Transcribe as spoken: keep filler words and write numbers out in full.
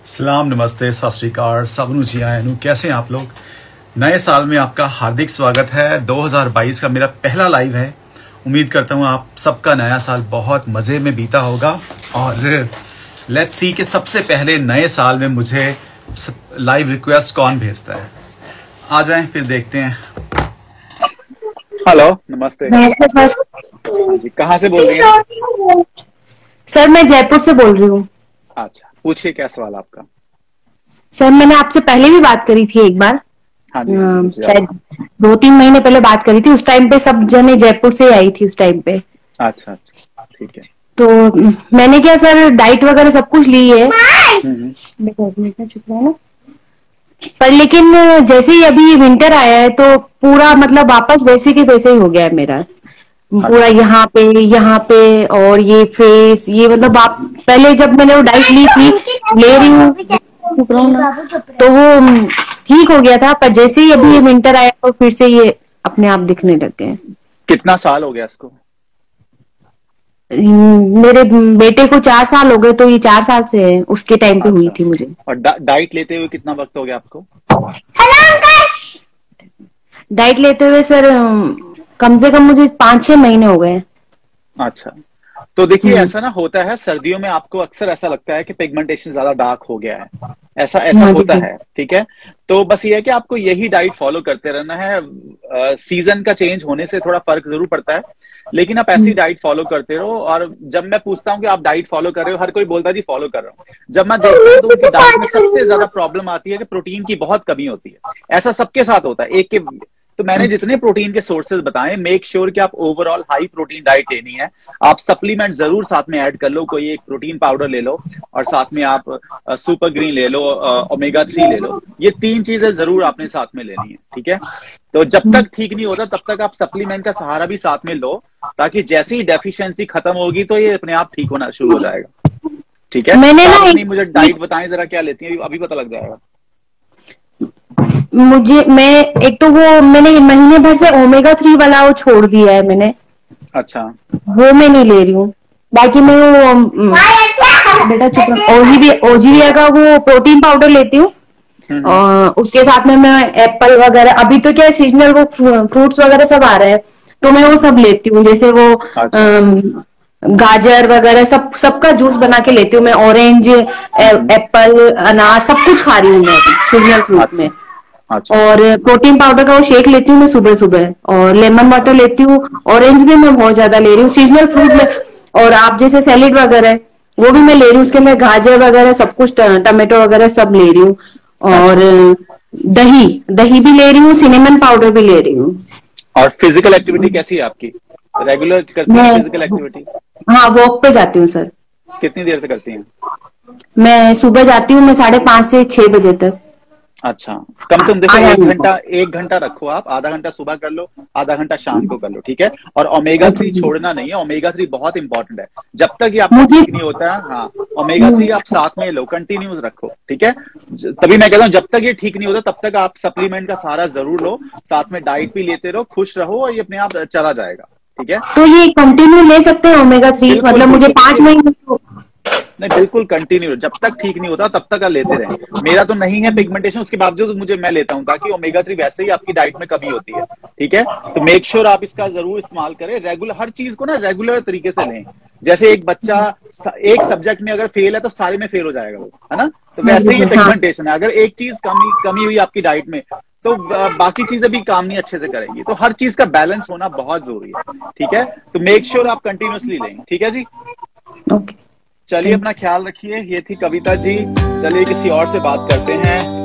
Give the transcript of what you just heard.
सलाम, नमस्ते, सत श्री अकाल, सबनू जी आए नू। कैसे हैं आप लोग? नए साल में आपका हार्दिक स्वागत है। दो हज़ार बाईस का मेरा पहला लाइव है। उम्मीद करता हूं आप सबका नया साल बहुत मजे में बीता होगा। और लेट्स सी कि सबसे पहले नए साल में मुझे लाइव रिक्वेस्ट कौन भेजता है। आ जाएं, फिर देखते हैं। हेलो, नमस्ते। नमस्ते हाँ जी, कहाँ से बोल रही हैं? सर, मैं जयपुर से बोल रही हूँ। अच्छा, पूछिए क्या सवाल आपका। सर, मैंने आपसे पहले भी बात करी थी एक बार। हाँ जी, हाँ जी, शायद दो तीन महीने पहले बात करी थी। उस टाइम पे सब जने जयपुर से आई थी उस टाइम पे। अच्छा अच्छा, ठीक है। तो मैंने क्या सर, डाइट वगैरह सब कुछ ली है। बेटा चुप रहो ना। पर लेकिन जैसे ही अभी विंटर आया है तो पूरा मतलब वापस वैसे के वैसे ही हो गया है मेरा। पूरा यहाँ पे यहाँ पे और ये फेस, ये मतलब आप पहले जब मैंने वो डाइट ली थी, ले रही हूँ तो वो ठीक हो गया था। पर जैसे ही अभी ये विंटर आया तो फिर से ये अपने आप दिखने लग गए। कितना साल हो गया इसको? मेरे बेटे को चार साल हो गए, तो ये चार साल से है। उसके टाइम पे हुई अच्छा। थी मुझे। और डा, डाइट लेते हुए कितना वक्त हो गया आपको? डाइट लेते हुए सर कम से कम मुझे पांच छह महीने हो गए। अच्छा, तो देखिए ऐसा ना होता है, सर्दियों में आपको अक्सर ऐसा लगता है कि पिगमेंटेशन ज्यादा डार्क हो गया है। ऐसा ऐसा हाँ होता जी। है, ठीक है। तो बस ये है कि आपको यही डाइट फॉलो करते रहना है। आ, सीजन का चेंज होने से थोड़ा फर्क जरूर पड़ता है, लेकिन आप ऐसी डाइट फॉलो करते रहो। और जब मैं पूछता हूँ कि आप डाइट फॉलो कर रहे हो, हर कोई बोलता है जी फॉलो कर रहा हूँ। जब मैं देखता हूँ तो उनकी डाइट में सबसे ज्यादा प्रॉब्लम आती है कि प्रोटीन की बहुत कमी होती है। ऐसा सबके साथ होता है एक के। तो मैंने जितने प्रोटीन के सोर्सेज बताए, मेक श्योर कि आप ओवरऑल हाई प्रोटीन डाइट लेनी है। आप सप्लीमेंट जरूर साथ में ऐड कर लो, कोई एक प्रोटीन पाउडर ले लो और साथ में आप सुपर ग्रीन ले लो, ओमेगा थ्री ले लो। ये तीन चीजें जरूर आपने साथ में लेनी है, ठीक है। तो जब तक ठीक नहीं होता तब तक आप सप्लीमेंट का सहारा भी साथ में लो, ताकि जैसे ही डेफिशिएंसी खत्म होगी तो ये अपने आप ठीक होना शुरू हो जाएगा, ठीक है। मैंने तो ना आप अपनी एक, मुझे डाइट बताएं जरा, क्या लेती हैं, अभी पता लग जाएगा। मुझे मैं एक तो वो मैंने महीने भर से ओमेगा थ्री वाला वो छोड़ दिया है मैंने। अच्छा, वो मैं नहीं ले रही हूँ। बाकी मैं वो अम, बेटा चुप रहो। ओजीवी ओजीविया का वो प्रोटीन पाउडर लेती हूँ। और उसके साथ में मैं एप्पल वगैरह, अभी तो क्या है सीजनल वो फ्रूट्स वगैरह सब आ रहे हैं, तो मैं वो सब लेती हूँ। जैसे वो अच्छा, अम, गाजर वगैरह सब सबका जूस बना के लेती हूँ मैं। ऑरेंज, एप्पल, अनार सब कुछ खा रही हूँ मैं सीजनल फ्रूट में। अच्छा, और प्रोटीन पाउडर का वो शेक लेती हूँ मैं सुबह सुबह, और लेमन वाटर लेती हूँ। ऑरेंज भी मैं बहुत ज्यादा ले रही हूँ सीजनल फ्रूट में। और आप जैसे सैलेड वगैरह है वो भी मैं ले रही हूँ, उसके मैं गाजर वगैरह सब कुछ, टमाटो वगैरह सब ले रही हूँ। और दही दही भी ले रही हूँ, सिनेमन पाउडर भी ले रही हूँ। और फिजिकल एक्टिविटी कैसी है आपकी? रेगुलर करती हैं मैं फिजिकल एक्टिविटी? हाँ, वॉक पे जाती हूँ सर। कितनी देर से करती हैं? मैं सुबह जाती हूँ, मैं साढ़े पांच से छह बजे तक। अच्छा, कम से कम देखो, आधा एक घंटा। घंटा एक घंटा रखो आप। आधा घंटा सुबह कर लो, आधा घंटा शाम को कर लो, ठीक है। और ओमेगा अच्छा थ्री जी। छोड़ना नहीं है। ओमेगा थ्री बहुत इंपॉर्टेंट है। जब तक ये आपका मुझे ठीक नहीं होता है, हाँ, ओमेगा थ्री आप साथ में लो, कंटिन्यूस रखो, ठीक है। ज- तभी मैं कहता हूँ जब तक ये ठीक नहीं होता तब तक आप सप्लीमेंट का सहारा जरूर लो, साथ में डाइट भी लेते रहो, खुश रहो, और ये अपने आप चला जाएगा, ठीक है। तो ये कंटिन्यू ले सकते हैं ओमेगा थ्री? बिल्कुल मतलब मुझे बिल्कुल, पांच देखिए, महीने तो- नहीं बिल्कुल कंटिन्यू, जब तक ठीक नहीं होता तब तक आप लेते रहें। मेरा तो नहीं है पिगमेंटेशन, उसके बावजूद मुझे मैं लेता हूं, ताकि ओमेगा थ्री वैसे ही आपकी डाइट में कमी होती है, ठीक है। तो मेक श्योर sure आप इसका जरूर इस्तेमाल करें। रेगुलर हर चीज को ना रेगुलर तरीके से लें। जैसे एक बच्चा एक सब्जेक्ट में अगर फेल है तो सारे में फेल हो जाएगा वो, है ना। तो वैसे ही हाँ। पिगमेंटेशन है, अगर एक चीज कमी कमी हुई आपकी डाइट में तो बाकी चीजें भी काम नहीं अच्छे से करेंगी। तो हर चीज का बैलेंस होना बहुत जरूरी है, ठीक है। तो मेक श्योर sure आप कंटिन्यूसली लें, ठीक है जी। ओके, चलिए, अपना ख्याल रखिए। ये थी कविता जी। चलिए किसी और से बात करते हैं।